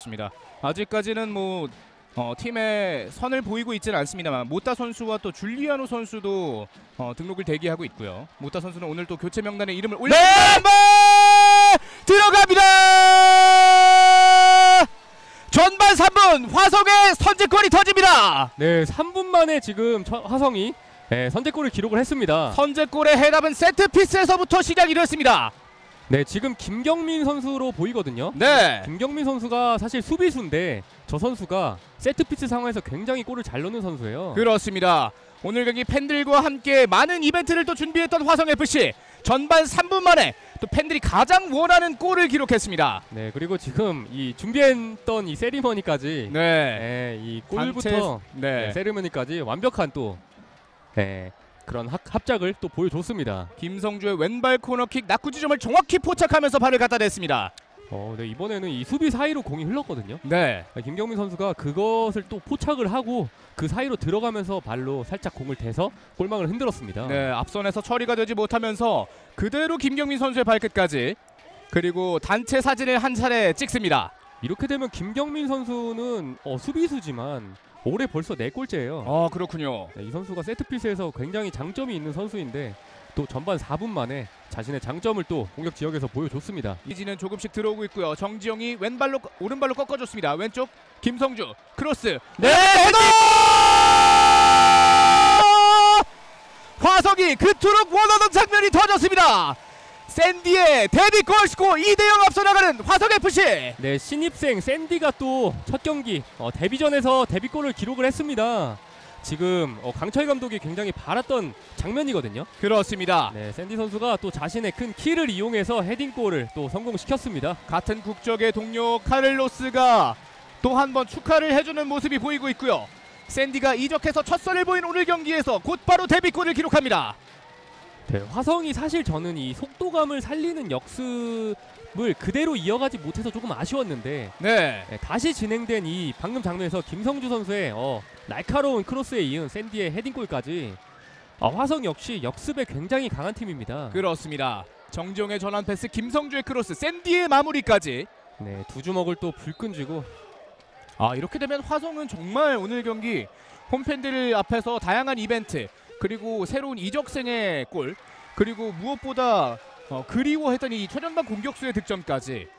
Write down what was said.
그렇습니다. 아직까지는 뭐 팀의 선을 보이고 있지는 않습니다만 모타 선수와 또 줄리아노 선수도 등록을 대기하고 있고요. 모타 선수는 오늘 또 교체 명단에 이름을 올려 들어갑니다. 전반 3분 화성의 선제골이 터집니다. 네, 3분 만에 지금 화성이 선제골을 기록을 했습니다. 선제골의 해답은 세트피스에서부터 시작이 됐습니다. 네, 지금 김경민 선수로 보이거든요. 네. 김경민 선수가 사실 수비수인데 저 선수가 세트피스 상황에서 굉장히 골을 잘 넣는 선수예요. 그렇습니다. 오늘 경기 팬들과 함께 많은 이벤트를 또 준비했던 화성FC 전반 3분 만에 또 팬들이 가장 원하는 골을 기록했습니다. 네, 그리고 지금 이 준비했던 이 세리머니까지 이 골부터 세리머니까지 완벽한 또 그런 합작을 또 보여줬습니다. 김성주의 왼발 코너킥 낙구 지점을 정확히 포착하면서 발을 갖다 댔습니다. 네, 이번에는 이 수비 사이로 공이 흘렀거든요. 네. 김경민 선수가 그것을 또 포착을 하고 그 사이로 들어가면서 발로 살짝 공을 대서 골망을 흔들었습니다. 네, 앞선에서 처리가 되지 못하면서 그대로 김경민 선수의 발끝까지 그리고 단체 사진을 한 차례 찍습니다. 이렇게 되면 김경민 선수는 수비수지만 올해 벌써 4골째예요. 그렇군요. 네, 이 선수가 세트피스에서 굉장히 장점이 있는 선수인데 또 전반 4분 만에 자신의 장점을 또 공격 지역에서 보여줬습니다. 이지는 조금씩 들어오고 있고요. 정지영이 오른발로 꺾어줬습니다. 왼쪽 김성주 크로스. 네, 헤더! 화성이 그토록 원하던 장면이 터졌습니다. 샌디의 데뷔골 싣고 2대0 앞서 나가는 화성FC. 네, 신입생 샌디가 또 첫 경기 데뷔전에서 데뷔골을 기록을 했습니다. 지금 강철 감독이 굉장히 바랐던 장면이거든요. 그렇습니다. 네, 샌디 선수가 또 자신의 큰 키를 이용해서 헤딩골을 또 성공시켰습니다. 같은 국적의 동료 카를로스가 또 한 번 축하를 해주는 모습이 보이고 있고요. 샌디가 이적해서 첫 선을 보인 오늘 경기에서 곧바로 데뷔골을 기록합니다. 네, 화성이 사실 저는 이 속도감을 살리는 역습을 그대로 이어가지 못해서 조금 아쉬웠는데 다시 진행된 이 방금 장면에서 김성주 선수의 날카로운 크로스에 이은 샌디의 헤딩골까지 화성 역시 역습에 굉장히 강한 팀입니다. 그렇습니다. 정지용의 전환 패스, 김성주의 크로스, 샌디의 마무리까지. 네, 두 주먹을 또 불끈 쥐고 이렇게 되면 화성은 정말 오늘 경기 홈팬들 앞에서 다양한 이벤트 그리고 새로운 이적생의 골 그리고 무엇보다 그리워했던 이 최전방 공격수의 득점까지